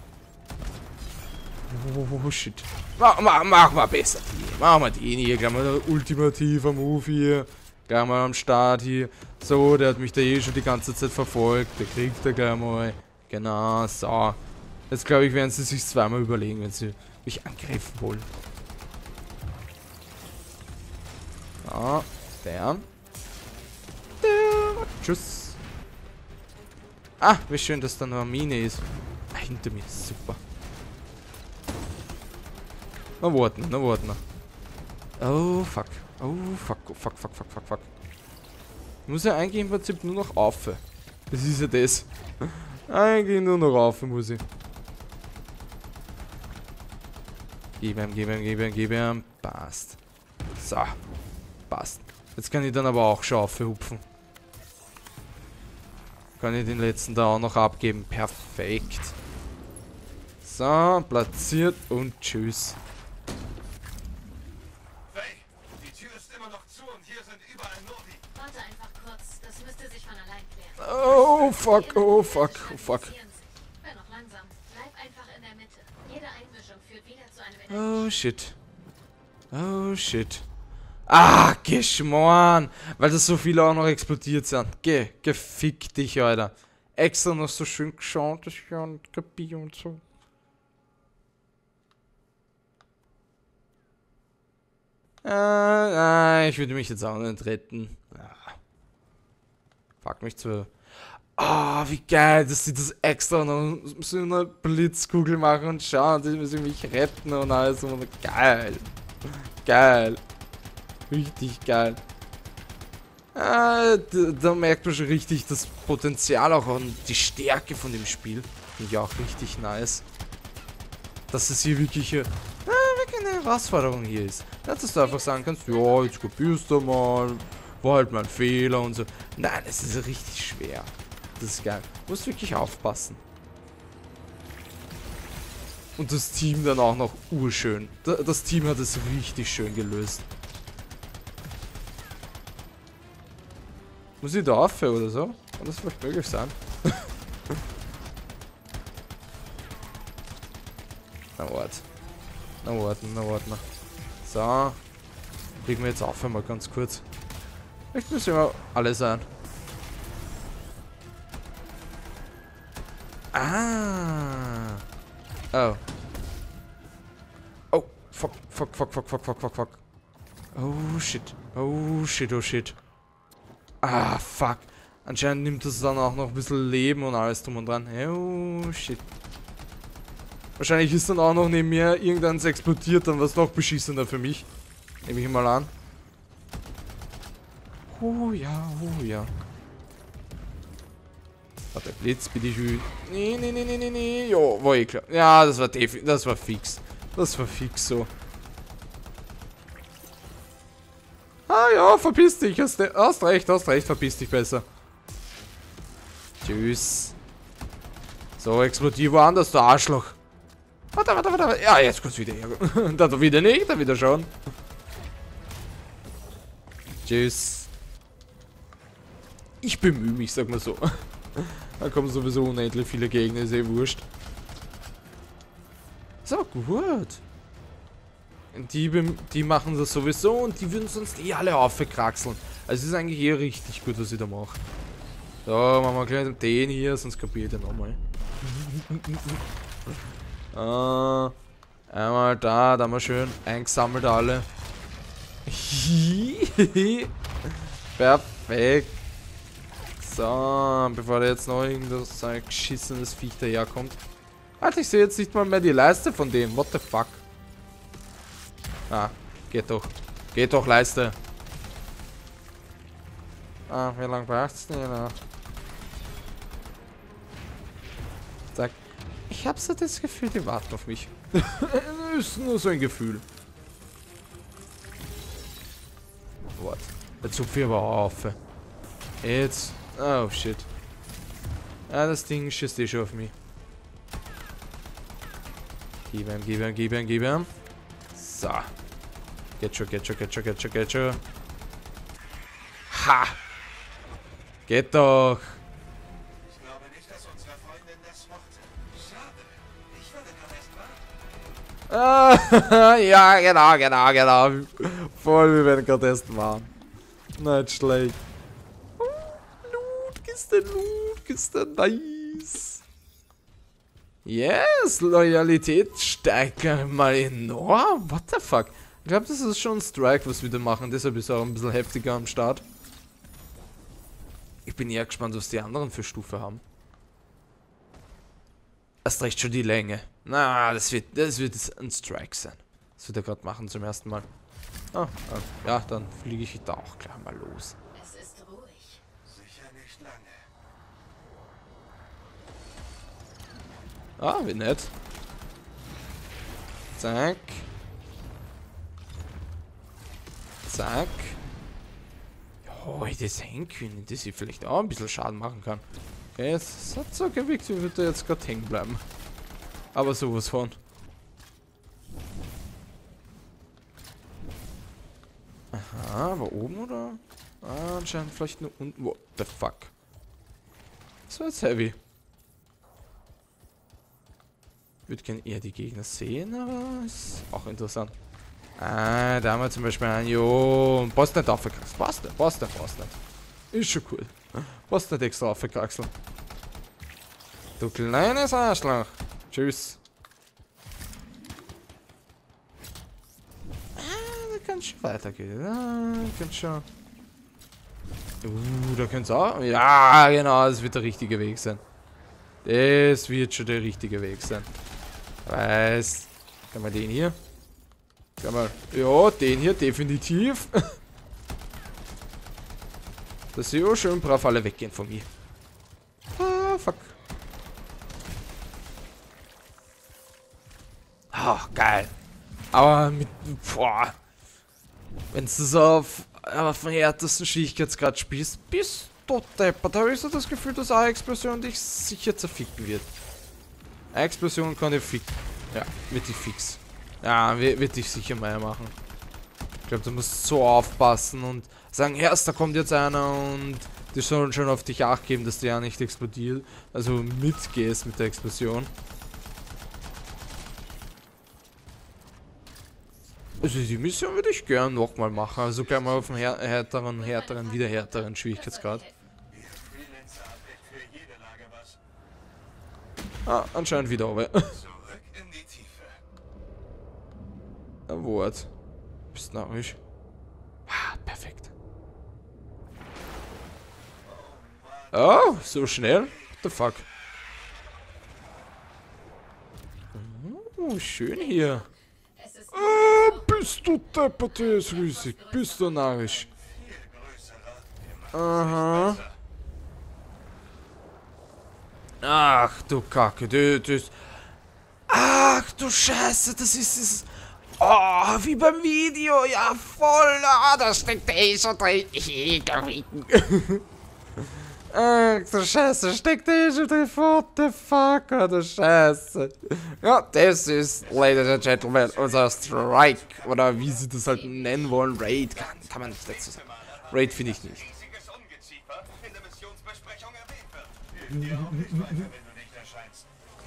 Oh, shit. Mach, mach, mach mal besser die. Machen wir den hier. Gleich mal der ultimative Move hier. Gleich mal am Start hier. So, der hat mich da eh schon die ganze Zeit verfolgt. Der kriegt er gleich mal. Genau, so. Jetzt glaube ich, werden sie sich zweimal überlegen, wenn sie mich angreifen wollen. So, der. Der. Tschüss. Ah, wie schön, dass da noch eine Mine ist. Ah, hinter mir. Super. Na warten, na warten. Oh fuck. Oh fuck, oh fuck, fuck, fuck, fuck, fuck. Ich muss ja eigentlich im Prinzip nur noch rauf. Das ist ja das. Eigentlich nur noch rauf muss ich. Gib ihm, gib ihm, gib ihm, gib ihm. Passt. So. Passt. Jetzt kann ich dann aber auch schon aufhupfen. Kann ich den letzten da auch noch abgeben. Perfekt. So, platziert und tschüss. Oh fuck, oh fuck, oh fuck. Oh shit. Oh shit. Ah, geschmoren. Weil das so viele auch noch explodiert sind. Geh, gefick dich, Alter. Extra noch so schön geschaut, das ist ja ein Kapi und so. Äh, nein, ich würde mich jetzt auch nicht retten. Ja. Fuck mich zu. Ah, oh, wie geil, dass sie das extra noch so eine Blitzkugel machen und schauen, dass sie mich retten und alles. Und geil. Geil. Richtig geil. Äh, da, da merkt man schon richtig das Potenzial auch und die Stärke von dem Spiel. Finde ich auch richtig nice. Dass es hier wirklich, äh, wirklich eine Herausforderung hier ist. Dass du einfach sagen kannst, ja, jetzt kopierst du mal, war halt mal ein Fehler und so. Nein, es ist richtig schwer. Das ist geil. Du musst wirklich aufpassen. Und das Team dann auch noch urschön. Das Team hat es richtig schön gelöst. Muss ich da auf oder so? Kann das vielleicht möglich sein? Na wart. Na warten, na warten. So. Kriegen wir jetzt auf einmal ganz kurz. Vielleicht müssen wir alle sein. Ah. Oh. Oh. Fuck, fuck, fuck, fuck, fuck, fuck, fuck, fuck. Oh shit. Oh shit, oh shit. Ah, fuck. Anscheinend nimmt das dann auch noch ein bisschen Leben und alles drum und dran. Oh, shit. Wahrscheinlich ist dann auch noch neben mir irgendeins explodiert, dann was noch beschissender für mich. Nehme ich mal an. Oh ja, oh ja. Warte, Blitz, bitte ich. Nee, nee, nee, nee, nee, nee. Jo, war eh klar. Ja, das war definitiv. Das war fix. Das war fix so. Ah ja, verpiss dich. Hast, hast recht, hast recht. Verpiss dich besser. Tschüss. So, explodier woanders, du Arschloch. Warte, warte, warte. Ja, jetzt kommt's wieder her. Da wieder nicht, da wieder schon. Tschüss. Ich bemühe mich, sag mal so. Da kommen sowieso unendlich viele Gegner, ist eh wurscht. So, gut. Die, die machen das sowieso und die würden sonst eh alle aufkraxeln. Also es ist eigentlich eher richtig gut, was ich da mache. So, machen wir gleich den hier, sonst kapiere ich den nochmal. ah, einmal da, da mal schön eingesammelt alle. Perfekt. So, bevor da jetzt noch irgendwas so ein geschissenes Viech daherkommt. Alter, ich sehe jetzt nicht mal mehr die Leiste von dem. What the fuck? Ah, geht doch. Geht doch, Leiste. Ah, wie lange braucht's denn noch? Zack. Ich hab so das Gefühl, die warten auf mich. Ist nur so ein Gefühl. Warte. Jetzt hupf ich aber auf. Jetzt. Oh, shit. Ah, das Ding schießt eh schon auf mich. Gib ihm, gib ihm, gib ihm, gib ihm. So. Geht schon, geht schon, geht schon, geht schon, geht schon. Ha! Geht doch! Ich glaube nicht, dass unsere Freundin das mochte. Schade. Ich würde gerade erst warten. Ah, ja, genau, genau, genau. Voll, wie wenn gerade erst waren. Nicht schlecht. Oh, Lootkiste, Lootkiste, nice. Yes, Loyalität steigt mal enorm. What the fuck? Ich glaube, das ist schon ein Strike, was wir da machen. Deshalb ist er auch ein bisschen heftiger am Start. Ich bin eher gespannt, was die anderen für Stufe haben. Erst recht schon die Länge. Na, das wird, das wird ein Strike sein. Das wird er gerade machen zum ersten Mal. Ah, ah, ja, dann fliege ich da auch gleich mal los. Es ist ruhig. Sicher nicht lange. Ah, wie nett. Zack. Zack. Oh, das Hängchen, das ich vielleicht auch ein bisschen Schaden machen kann. Okay, es hat so gewirkt, wie würde er jetzt gerade hängen bleiben. Aber sowas von. Aha, war oben oder? Ah, anscheinend vielleicht nur unten. What the fuck? Das war jetzt heavy. Ich würde gerne eher die Gegner sehen, aber ist auch interessant. Ah, da haben wir zum Beispiel einen. Jo, passt nicht aufgekraxelt. Passt nicht, passt nicht, passt nicht. Ist schon cool. Passt nicht extra aufgekraxelt. Du kleines Arschloch. Tschüss. Ah, da kann schon weitergehen. Ah, kann schon. Uh, da könnte es auch. Ja, genau, das wird der richtige Weg sein. Das wird schon der richtige Weg sein. Weiß. Kann man den hier? Kann man. Ja, den hier definitiv. Dass sie auch schön brav alle weggehen von mir. Ah, fuck. Ah, geil. Aber mit, boah. Wenn du so auf, auf dem härtesten Schwierigkeitsgrad spielst, bist du deppert. Da habe ich so das Gefühl, dass eine Explosion dich sicher zerficken wird. Eine Explosion kann dich ficken. Ja, wird dich fix. Ja, wird, wird dich sicher mehr machen. Ich glaube, du musst so aufpassen und sagen, erst da kommt jetzt einer und die sollen schon auf dich acht geben, dass der ja nicht explodiert. Also mitgehst mit der Explosion. Also die Mission würde ich gern nochmal machen. Also gleich mal auf einem här härteren, härteren, wieder härteren Schwierigkeitsgrad. Ah, anscheinend wieder oben. Zurück in die Tiefe. Ein Wort. Bist narrisch. Ah, perfekt. Oh, so schnell? What the fuck? Oh, schön hier. Ah, bist du deppert, der ist riesig. Bist du narrisch. Aha. Ach du Kacke, du, das... Ach du Scheiße, das ist es... Oh, wie beim Video, ja voll, ah, da steckt eh schon drin. Ach du Scheiße, steckt eh schon drin, what the fuck, oh du Scheiße. Ja, das ist, Ladies and Gentlemen, unser Strike, oder wie sie das halt nennen wollen, Raid, kann, kann man nicht dazu sagen. Raid finde ich nicht. In der Missionsbesprechung erwähnt wird. Hilft dir auch nicht weiter, wenn du nicht erscheinst.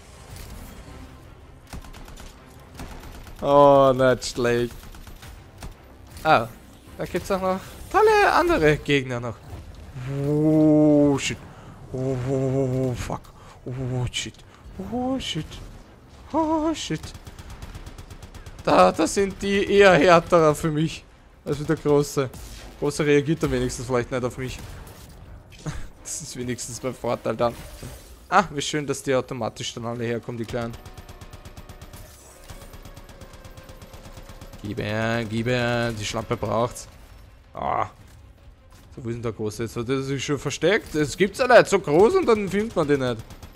Oh, nicht schlecht. Ah, da gibt's auch noch tolle andere Gegner noch. Oh, shit. Oh, oh, oh, oh, fuck. Oh, shit. Oh, shit. Oh, shit. Da, das sind die eher härterer für mich. Als wie der Große. Große reagiert da wenigstens vielleicht nicht auf mich. Das ist wenigstens mein Vorteil dann. Ah, wie schön, dass die automatisch dann alle herkommen, die Kleinen. Gib her, gib her, die Schlampe braucht's. Ah. So, wo ist denn der Große jetzt? Hat er sich schon versteckt? Das gibt's ja nicht, so groß und dann findet man den nicht.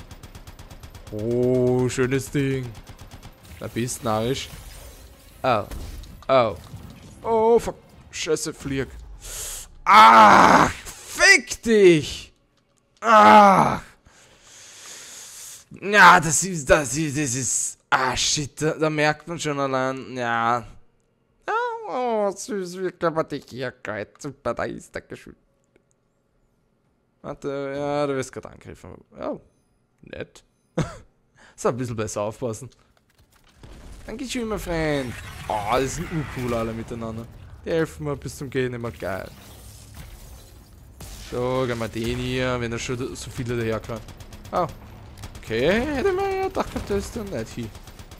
Oh, schönes Ding. Da bist du narrisch. Oh. Oh. Oh, fuck. Scheiße, flieg. Ach, fick dich. Ach. Ja, das ist, das ist, das ist... Ah, shit, da, da merkt man schon allein, ja... Oh, süß, wie kann man dich hier geil? Super, da ist der geschützt. Warte, ja, du wirst gerade angegriffen. Oh, nett. So, ein bisschen besser aufpassen. Dankeschön, mein Freund. Oh, die sind urcool alle miteinander. Die helfen mir bis zum Gehen immer geil. So, gehen wir den hier, wenn er schon so viele daherkommen. Oh, okay, hätte man ja gedacht, das ist dann nicht hier.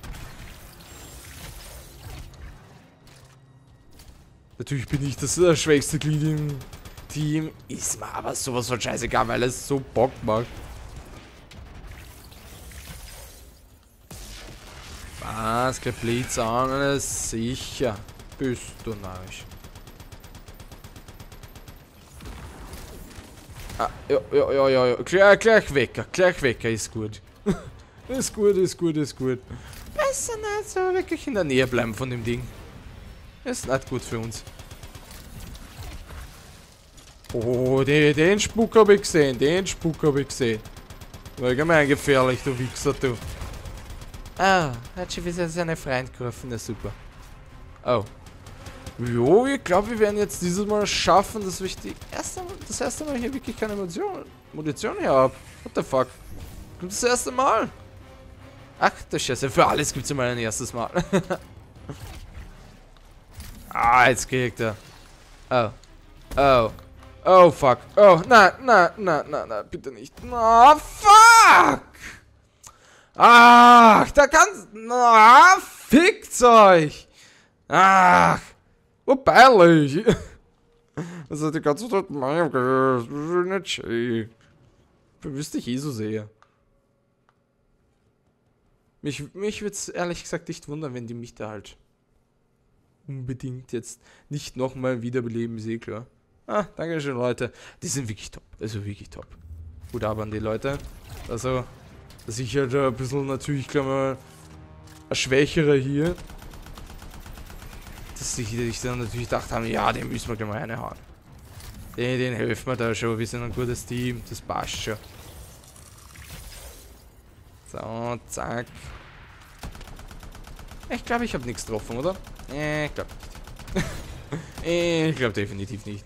Natürlich bin ich das, das schwächste Glied im Team. Ist mir aber sowas von scheißegal, weil es so Bock macht. Was? Gleich Blitz an? Sicher. Bist du narrisch. Ah, ja, ja, ja, ja, ja. Gleich, gleich Wecker. Gleich Wecker ist gut. Ist gut, ist gut, ist gut. Besser nicht so wirklich in der Nähe bleiben von dem Ding. Ist nicht gut für uns. Oh, den, den Spuk habe ich gesehen. Den Spuk habe ich gesehen. Allgemein gefährlich, du Wichser, du. Ah, hat schon wieder seine Freund gerufen. Na super. Oh. Jo, ich glaube, wir werden jetzt dieses Mal schaffen, dass ich die erste, das erste Mal hier wirklich keine Munition, Munition hier habe. What the fuck? Kommt das erste Mal? Ach, das Scheiße. Für alles gibt es immer ein erstes Mal. Ah, jetzt kriegt er. Oh. Oh. Oh, fuck. Oh, nein, nein, nein, nein, nein, bitte nicht. Oh, fuck! Ach, da kannst... Ah, fickt's euch! Ach, oh, peinlich. Das hat die ganze Zeit... Das ist nicht schön. Verwüsste ich eh so sehr. Mich, mich würde es ehrlich gesagt nicht wundern, wenn die mich da halt... unbedingt jetzt nicht nochmal wiederbeleben, ist eh klar. Ah, danke schön, Leute. Die sind wirklich top. Also wirklich top. Gut ab an die Leute. Also, dass ich halt ein bisschen natürlich, glaube mal, ein Schwächerer hier. Dass ich, ich dann natürlich gedacht habe, ja, den müssen wir gleich mal reinhauen. Den, den helfen wir da schon. Wir sind ein gutes Team. Das passt schon. So, zack. Ich glaube, ich habe nichts getroffen, oder? Äh, ich glaube nicht. Ich glaube definitiv nicht.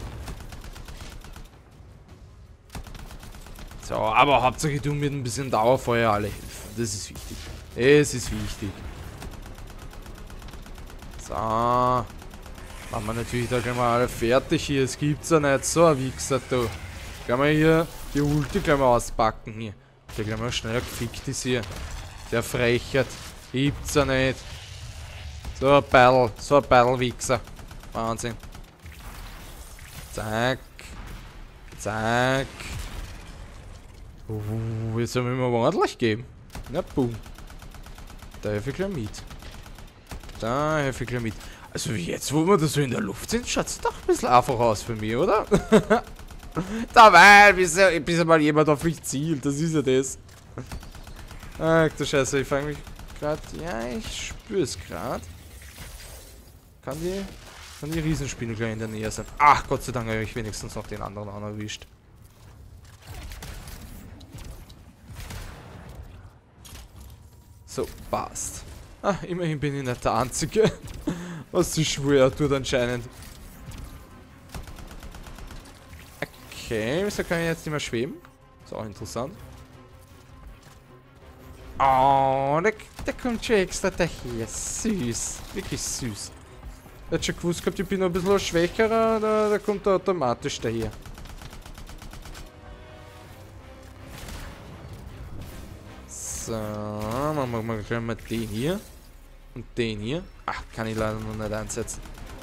So, aber Hauptsache du mit ein bisschen Dauerfeuer alle helfen. Das ist wichtig. Es ist wichtig. So. Machen wir natürlich da gleich mal alle fertig hier. Es gibt's ja nicht. So, wie gesagt, da. Gleich mal hier die Ulti gleich mal auspacken hier. Der gleich mal schneller gefickt ist hier. Der frechert. Gibt's ja nicht. So ein Battle. So ein Battle-Wichser. Wahnsinn. Zack. Zack. Uh, jetzt haben wir mal ordentlich geben. Na, boom. Da helfe ich gleich mit. Da helfe ich gleich mit. Also jetzt, wo wir da so in der Luft sind, schaut es doch ein bisschen einfach aus für mich, oder? Dabei, bis, bis mal jemand auf mich zielt. Das ist ja das. Ach du Scheiße, ich fange mich gerade... Ja, ich spüre es gerade. Kann die... Kann die Riesenspinne gleich in der Nähe sein. Ach, Gott sei Dank habe ich wenigstens noch den anderen auch erwischt. So, passt. Ah, immerhin bin ich nicht der Einzige, was sich schwer tut anscheinend. Okay, wieso kann ich jetzt nicht mehr schweben? Ist auch interessant. Oh, der, der kommt schon extra daher. Süß. Wirklich süß. Er hat schon gewusst gehabt, ich bin noch ein bisschen schwächerer, da, da kommt er automatisch daher. So, machen wir gleich mal den hier. Und den hier. Ach, kann ich leider noch nicht einsetzen.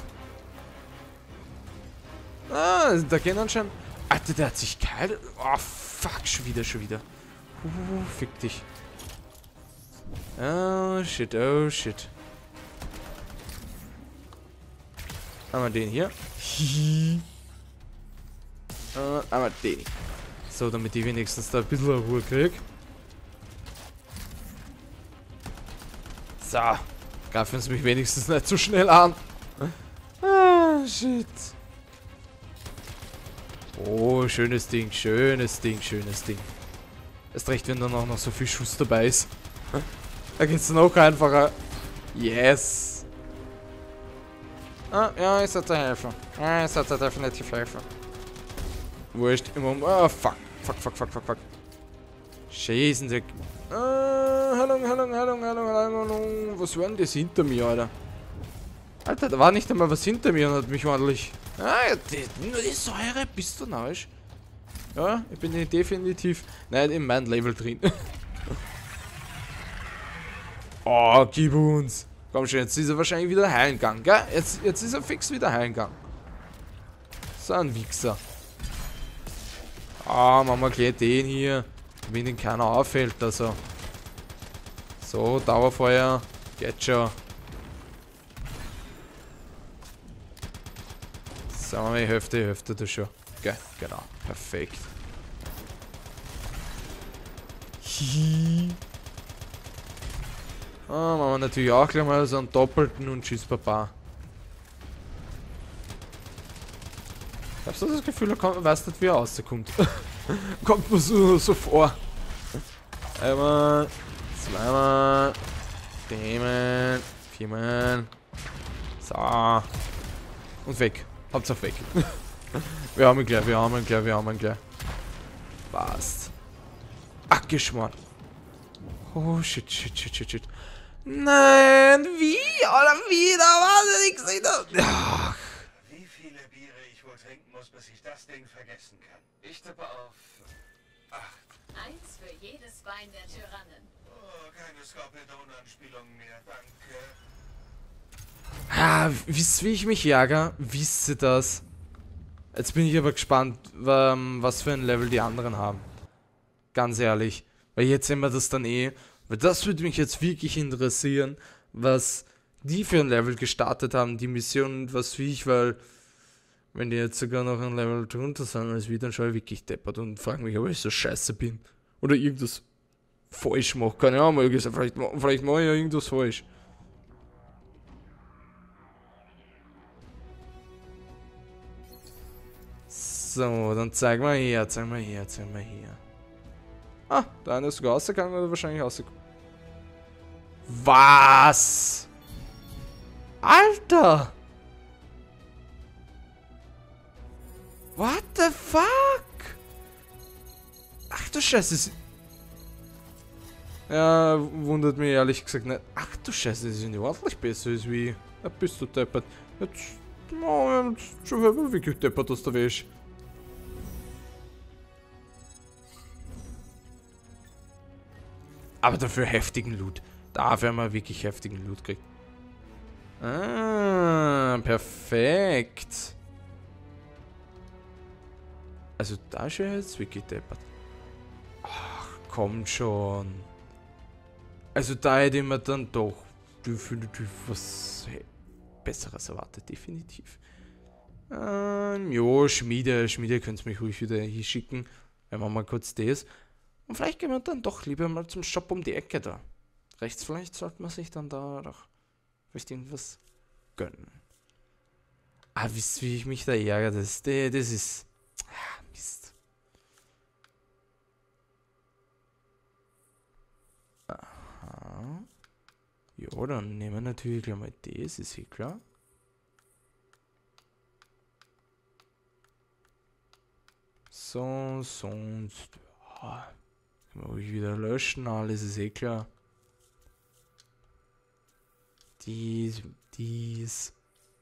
Ah, da gehen anscheinend... Alter, der hat sich kalt... Oh, fuck, schon wieder, schon wieder. Uh, fick dich. Oh, shit, oh, shit. Haben wir den hier. Hihi. Und einmal den. So, damit ich wenigstens da ein bisschen Ruhe krieg. So. Greifen Sie mich wenigstens nicht zu schnell an. Ah, shit. Oh, schönes Ding, schönes Ding, schönes Ding. Erst recht, wenn dann auch noch so viel Schuss dabei ist. Da geht's noch einfacher. Yes. Ah, ja, ich sollte helfen. Ja, ich sollte definitiv helfen. Wurscht, im Moment. Oh, fuck. Fuck, fuck, fuck, fuck, fuck. Scheißen, der. Ah, hallo, hallo, hallo, hallo, hallo. Was war denn das hinter mir, Alter? Alter, da war nicht einmal was hinter mir und hat mich ordentlich. Ah, ja, die, nur die Säure, bist du narrisch? Ja, ich bin definitiv nicht in meinem Level drin. Oh, gib uns. Komm schon, jetzt ist er wahrscheinlich wieder heimgegangen, gell? Jetzt, jetzt ist er fix wieder heimgegangen. So ein Wichser. Ah, oh, machen wir gleich den hier. Wenn den keiner auffällt, also. So, Dauerfeuer. Geht schon. Sagen wir mal, Hälfte, Hälfte das schon. Geil, genau. Perfekt. Hihi. Ah, machen wir natürlich auch gleich mal so einen doppelten und tschüss, Papa. Hast du das Gefühl, er weiß nicht, wie er rauskommt? Kommt mir so, so vor. Einmal, zweimal, dreimal, viermal. So. Und weg. Hauptsache weg. Wir haben ihn gleich, wir haben ihn gleich, wir haben ihn gleich. Passt. Ach, Geschmarrn. Oh, shit, shit, shit, shit, shit. Nein, wie? Oder wie? Da war es nichts wieder. Ach. Wie viele Biere ich wohl trinken muss, bis ich das Ding vergessen kann? Ich tippe auf acht. Eins für jedes Bein der Tyrannen. Oh, keine Skorpion-Anspielungen mehr, danke. Ah, wisst ihr, wie ich mich ärgere? Wisst ihr das? Jetzt bin ich aber gespannt, was für ein Level die anderen haben. Ganz ehrlich. Weil jetzt sehen wir das dann eh. Weil das würde mich jetzt wirklich interessieren, was die für ein Level gestartet haben, die Mission, was wie ich, weil Wenn die jetzt sogar noch ein Level drunter sind als wir, dann schaue ich wirklich deppert und frage mich, ob ich so scheiße bin. Oder irgendwas falsch mache. Keine Ahnung, vielleicht, vielleicht mache ich ja irgendwas falsch. So, dann zeig mal her, zeig mal her, zeig mal her. Ah, der eine ist sogar rausgegangen oder wahrscheinlich rausgegangen. Was? Alter! What the fuck? Ach du Scheiße. Ja, wundert mich ehrlich gesagt nicht. Ach du Scheiße, sie sind ja ordentlich besser als wie. Ja, bist du deppert. Jetzt, oh, jetzt schon wirklich deppert aus der Wäsche. Aber dafür heftigen Loot. Dafür haben wir wirklich heftigen Loot gekriegt. Ah, perfekt. Also da ist ja jetzt wirklich deppert. Ach, komm schon. Also da hätte ich mir dann doch definitiv was Besseres erwartet, definitiv. Ähm, jo, Schmiede, Schmiede könnt ihr mich ruhig wieder hier schicken. Wenn wir mal kurz das. Und vielleicht gehen wir dann doch lieber mal zum Shop um die Ecke da. Rechts vielleicht sollte man sich dann da doch vielleicht irgendwas gönnen. Ah, wisst ihr, wie ich mich da ärgere? Das, das ist... Ah, Mist. Aha. Ja, dann nehmen wir natürlich gleich mal das, ist eh klar. So, sonst... Ja. Können wir ruhig wieder löschen, alles ist eh klar. Dies, dies.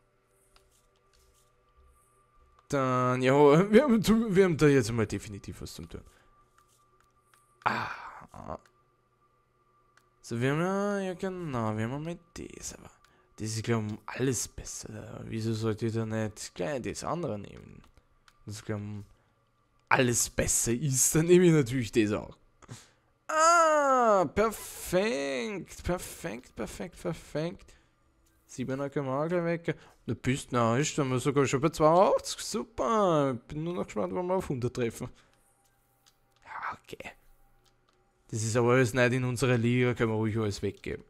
Dann, ja, wir haben, wir haben da jetzt mal definitiv was zum tun. Ah. So, wir haben ja, ja genau, wir haben mal das, aber das ist, glaube ich, um alles besser. Wieso sollte ich da nicht gleich das andere nehmen? Das, glaube ich, alles besser ist, dann nehme ich natürlich das auch. Ah, perfekt, perfekt, perfekt, perfekt. siebener können wir auch gleich weg. Du bist, na, ist dann sogar schon bei zweiundachtzig. Super. Bin nur noch gespannt, wann wir auf hundert treffen. Ja, okay. Das ist aber alles nicht in unserer Liga, können wir ruhig alles weggeben.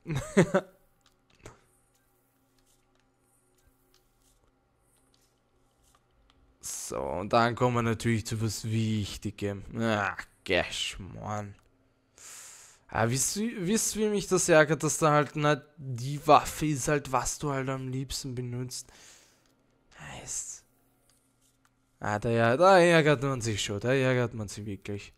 So, und dann kommen wir natürlich zu was Wichtigem. Ah, Geschmarrn. Ah, wisst ihr, wisst, wie mich das ärgert, dass da halt nicht die Waffe ist, halt, was du halt am liebsten benutzt. Heißt. Ah, da, ja, da ärgert man sich schon, da ärgert man sich wirklich.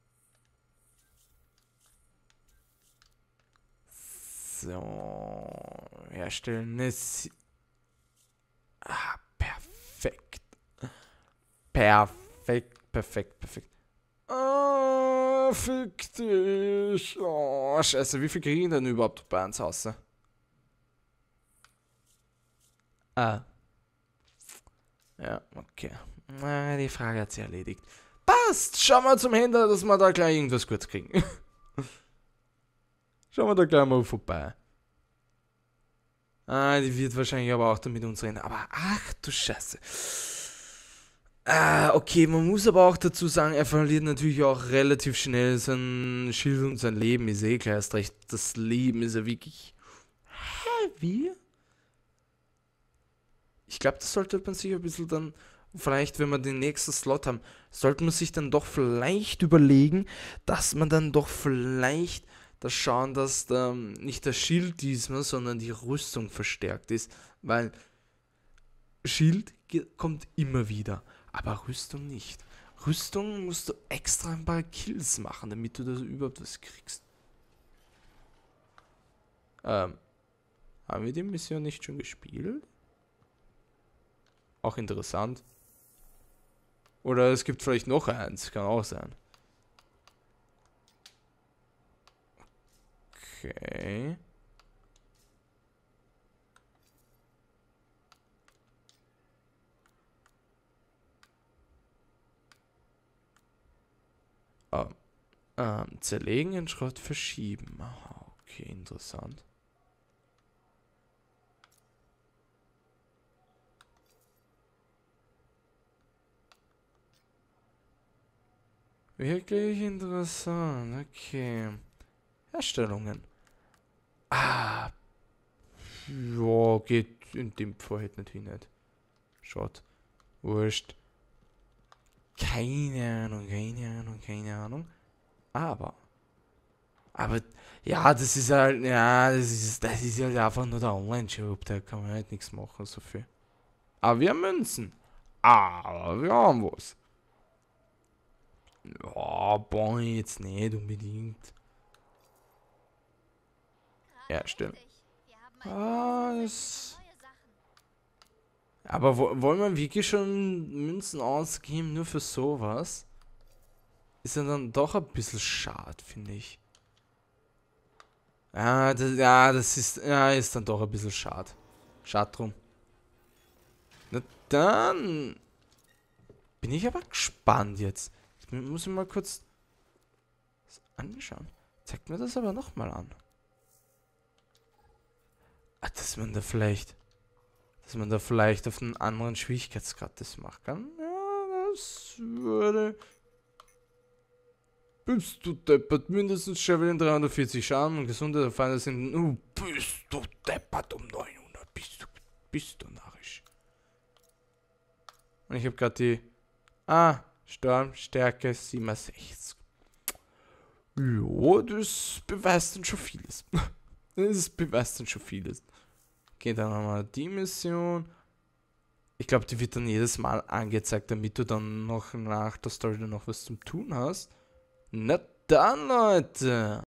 So, herstellen ist. Ah, perfekt. Perfekt, perfekt, perfekt. Ah, fick dich. Oh, scheiße, wie viel kriegen denn überhaupt bei uns Haus? Ah. Ja, okay. Na, die Frage hat sie erledigt. Passt! Schauen wir zum Händler, dass wir da gleich irgendwas kurz kriegen. Schauen wir da gleich mal vorbei. Ah, die wird wahrscheinlich aber auch dann mit uns reden. Aber ach du Scheiße. Ah, okay, man muss aber auch dazu sagen, er verliert natürlich auch relativ schnell sein Schild und sein Leben. Ist eh klar, erst recht, das Leben ist ja wirklich heavy. Ich glaube, das sollte man sich ein bisschen dann, vielleicht, wenn wir den nächsten Slot haben, sollte man sich dann doch vielleicht überlegen, dass man dann doch vielleicht das schauen, dass da nicht das Schild diesmal, sondern die Rüstung verstärkt ist, weil Schild kommt immer wieder, aber Rüstung nicht. Rüstung musst du extra ein paar Kills machen, damit du da überhaupt was kriegst. Ähm, haben wir die Mission nicht schon gespielt? Auch interessant. Oder es gibt vielleicht noch eins, kann auch sein. Okay. Oh. Ähm, zerlegen in Schrott verschieben. Okay, interessant. Wirklich interessant. Okay. Herstellungen. Ah. Ja, geht in dem Fall halt natürlich nicht. Schaut. Wurscht. Keine Ahnung, keine Ahnung, keine Ahnung. Aber. Aber, ja, das ist halt, ja, das ist, das ist halt einfach nur der Online-Shop. Da kann man halt nichts machen, so viel. Aber wir haben Münzen. Aber wir haben was. Ja, boah, jetzt nicht unbedingt. Herstellen. Ah, das... Aber wo, wollen wir wirklich schon Münzen ausgeben, nur für sowas? Ist ja dann doch ein bisschen schade, finde ich. Ja das, ja, das ist, ja, ist dann doch ein bisschen schade. Schade drum. Na dann bin ich aber gespannt jetzt. Jetzt muss ich mal kurz das anschauen. Zeigt mir das aber nochmal an. Ah, dass man da vielleicht, dass man da vielleicht auf einen anderen Schwierigkeitsgrad das machen kann. Ja, das würde... Bist du deppert, mindestens Javelin dreihundertvierzig Schaden und Gesundheit der Feinde sind... Uh, bist du deppert um neunhundert, bist du, bist du narrisch. Und ich habe gerade die... Ah, Sturmstärke siebenundsechzig. Ja, das beweist dann schon vieles. Das beweist dann schon vieles. Okay, dann haben wir die Mission. Ich glaube, die wird dann jedes Mal angezeigt, damit du dann noch nach der Story noch was zum Tun hast. Na dann, Leute.